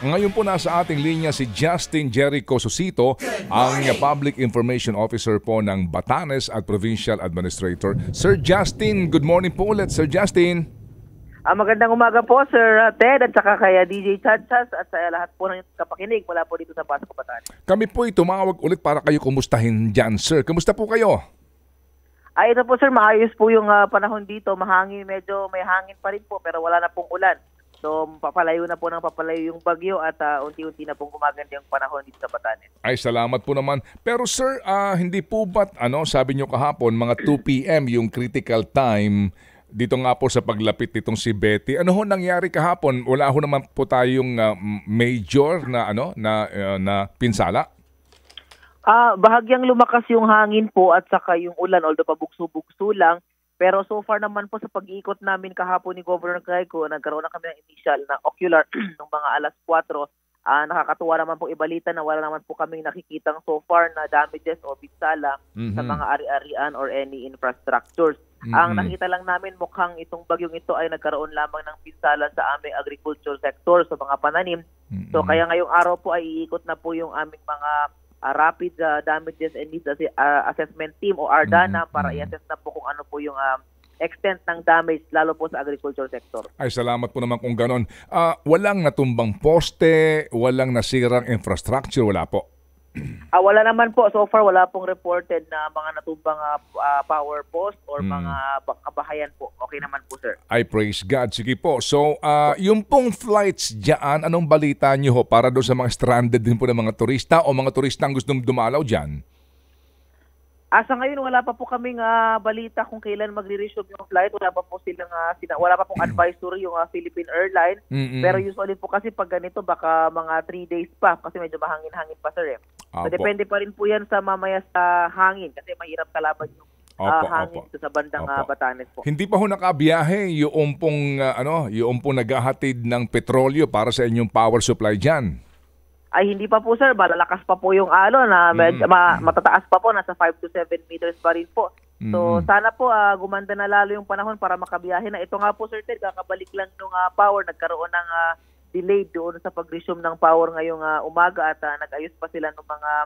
Ngayon po nasa ating linya si Justin Jericho Susito, ang Public Information Officer po ng Batanes at Provincial Administrator. Sir Justin, good morning po ulit, Sir Justin. Magandang umaga po, Sir Ted, at saka kaya DJ Chachas at sa lahat po ng kapakinig mula po dito sa Pasco, Batanes. Kami po tumawag ulit para kayo kumustahin dyan, Sir. Kumusta po kayo? Ito po, Sir, maayos po yung panahon dito. Mahangin, medyo may hangin pa rin po, pero wala na pong ulan. So, papalayo na po ng papalayo yung bagyo at unti-unti na pong gumaganda yung panahon dito sa Batanes. Ay, salamat po naman. Pero Sir, hindi po ba't, sabi nyo kahapon, mga 2 p.m. yung critical time dito nga po sa paglapit nitong si Betty. Ano ho nangyari kahapon? Wala ho naman po tayong major na na pinsala? Bahagyang lumakas yung hangin po at saka yung ulan, although pabugso-bugso lang. Pero so far naman po sa pag-iikot namin kahapon ni Governor Caico, nagkaroon na kami ng initial na ocular ng mga alas 4. Nakakatuwa naman po ibalita na wala naman po kaming nakikitang so far na damages o pinsala sa mga ari-arian or any infrastructures. Ang nakita lang namin mukhang itong bagyong ito ay nagkaroon lamang ng pinsala sa aming agriculture sector, sa mga pananim. So kaya ngayong araw po ay iikot na po yung aming mga rapid damages and needs assessment team o ARDANA para i-assess na po kung ano po yung extent ng damage lalo po sa agriculture sector. Ay, salamat po naman kung ganon. Walang natumbang poste, walang nasirang infrastructure, wala po? Wala naman po. So far, wala pong reported na mga natumbang power post or mga kabahayan po. Okay naman po, sir. I praise God. Sige po. So, yung pong flights dyan, anong balita nyo ho para doon sa mga stranded din po ng mga turista o mga turista ang gustong dumalaw dyan? Sa ngayon, wala pa po kaming balita kung kailan magre-resume yung flight. Wala pa po wala pa pong advisory yung Philippine Airlines. Pero usually po kasi pag ganito, baka mga 3 days pa kasi medyo mahangin-hangin pa, sir. So, depende pa rin po yan sa mamaya sa hangin kasi mahirap kalaban yung hangin sa bandang Batanes po. Hindi pa ho nakabiyahe yung pong naghahatid ng petrolyo para sa inyong power supply dyan? Ay hindi pa po, sir, malalakas pa po yung alon na matataas pa po, nasa 5 to 7 meters pa rin po. So sana po gumanda na lalo yung panahon para makabiyahe na. Ito nga po, Sir Ted, kakabalik lang nung power, nagkaroon ng delay doon sa pag-resume ng power ngayong umaga at nag-ayos pa sila ng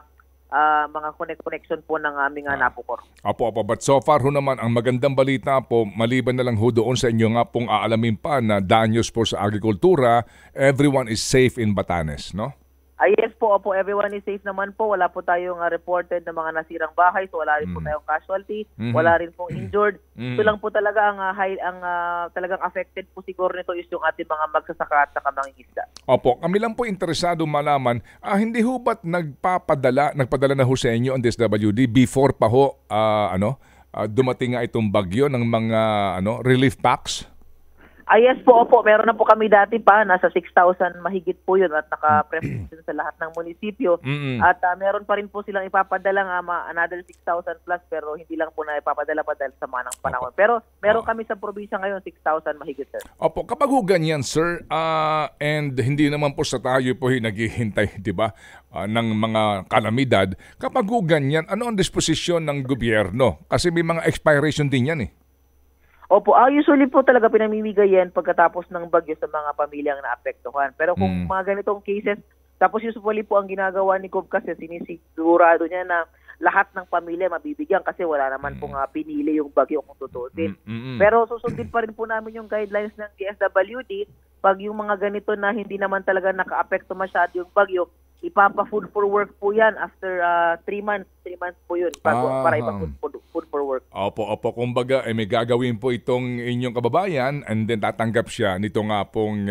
mga connection po ng aming Napocor. Opo, but so far ho naman, ang magandang balita po, maliban na lang ho doon sa inyo nga pong aalamin pa na danyos po sa agrikultura, everyone is safe in Batanes, no? Yes po, everyone is safe naman po. Wala po tayong reported na mga nasirang bahay, so wala rin po tayong casualty, wala rin pong injured. Ito lang po talaga ang talagang affected po siguro nito is yung ating mga magsasaka at saka mga isda. Opo, kami lang po interesado malaman, hindi ho ba't nagpadala na ho sa inyo ang DSWD before pa ho dumating nga itong bagyo ng mga relief packs? Yes po, meron na po kami dati pa, nasa 6,000 mahigit po yun at naka-present sa lahat ng munisipyo. At meron pa rin po silang ipapadala another 6,000 plus pero hindi lang po na ipapadala pa dahil sa manang panahon. Pero meron kami sa probinsya ngayon 6,000 mahigit, sir. Opo, kapag ganyan, sir, and hindi naman po sa tayo po naghihintay, di ba, ng mga kalamidad, kapag ganyan, ano ang disposisyon ng gobyerno? Kasi may mga expiration din yan Opo, usually po talaga pinamimigay yan pagkatapos ng bagyo sa mga pamilyang naapektuhan. Pero kung mga ganitong cases, tapos usually po ang ginagawa ni Gov kasi sinisigurado niya na lahat ng pamilya mabibigyan kasi wala naman pong pinili yung bagyo kung tutusin. Pero susundin pa rin po namin yung guidelines ng DSWD pag yung mga ganito na hindi naman talaga naka-apekto masyado yung bagyo, ipapa-food for work po yan after 3 months. 3 months po yun para ipa-food for work. Opo. Kumbaga, may gagawin po itong inyong kababayan and then tatanggap siya nito nga pong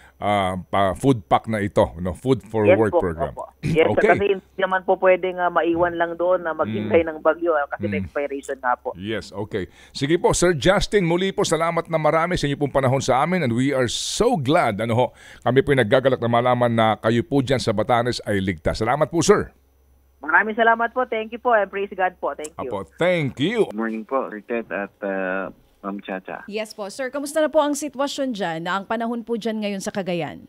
food pack na ito, food for work program. Opo. Yes, okay. Kasi hindi naman po pwedeng maiwan lang doon na maghintay ng bagyo kasi may expiration na po. Yes, okay. Sige po, Sir Justin, muli po salamat na marami sa inyo pong panahon sa amin and we are so glad, kami po naggagalak na malaman na kayo po dyan sa Batanes ay ligtas. Salamat po, sir. Maraming salamat po. Thank you po and praise God po. Thank you. Thank you. Good morning po, Sir Ted at Ma'am Chacha. Yes po. Sir, kamusta na po ang sitwasyon dyan na ang panahon po dyan ngayon sa Cagayan?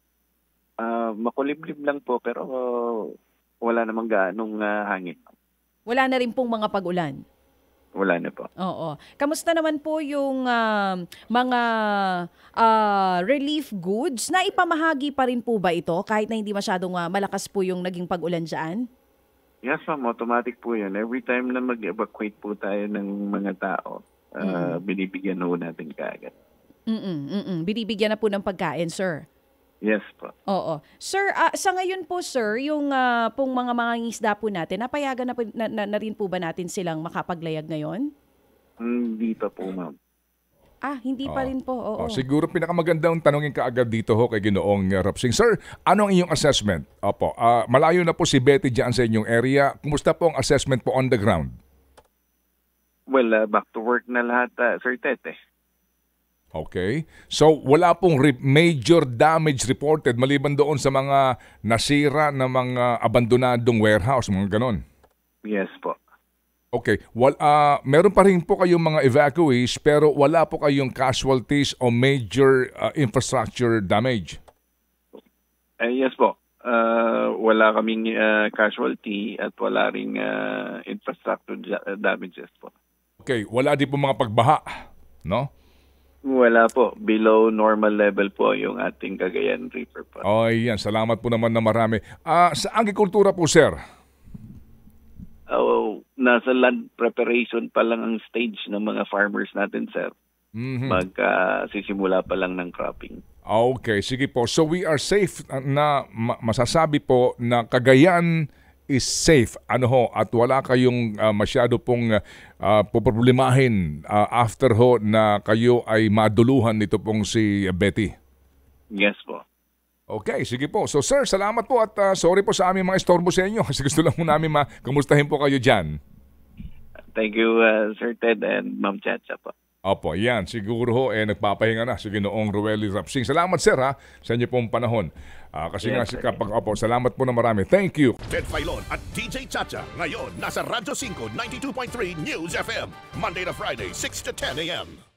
Makulimlim lang po pero wala namang gaanong hangin. Wala na rin pong mga pag-ulan? Wala na po. Oo. Kamusta naman po yung mga relief goods? Naipamahagi pa rin po ba ito kahit na hindi masyadong malakas po yung naging pag-ulan dyan? Yes, ma'am. Automatic po yan. Every time na mag-evacuate po tayo ng mga tao, binibigyan ho natin kaagad. Binibigyan na po ng pagkain, sir. Yes po. Oo. Sir, sa ngayon po, sir, yung pong mga mangingisda po natin, napayagan na rin po ba natin silang makapaglayag ngayon? Hindi pa po, ma'am. Hindi pa rin po. Oo. Siguro pinakamagandang tanongin ka agad dito ho kay Ginoong Rapsing. Sir, ano ang iyong assessment? Opo, malayo na po si Betty dyan sa inyong area. Kumusta po ang assessment po on the ground? Well, back to work na lahat, Sir Ted. Okay. So wala pong major damage reported maliban doon sa mga nasira na mga abandonadong warehouse, mga ganon. Yes po. Okay. Meron pa rin po kayong mga evacuees pero wala po kayong casualties o major infrastructure damage. Yes po. Wala kaming casualty at wala ring infrastructure damages po. Okay. Wala din po mga pagbaha, no? Wala po. Below normal level po yung ating Cagayan River po. Oh, yan. Salamat po naman na marami. Sa agrikultura po, sir? Nasa land preparation pa lang ang stage ng mga farmers natin, sir. Magsisimula pa lang ng cropping. Okay, sige po. So we are safe na masasabi po na Cagayan is safe. At wala kayong masyado pong poproblemahin after ho na kayo ay maduluhan nito pong si Betty. Yes po. Okay, sige po. So sir, salamat po at sorry po sa aming mga istorbo sa inyo kasi gusto lang po namin kumustahin po kayo dyan. Thank you, Sir Ted and Ma'am Chacha po. Opo, yan. Siguro ho, nagpapahinga na si Ginoong Roelly Rapsing. Salamat, sir, sa inyo pong panahon. Kasi yes, salamat po na marami. Thank you. Ted Filon at DJ Chacha. Ngayon, nasa Radyo 5, 92.3 News FM. Monday to Friday, 6 to 10 a.m.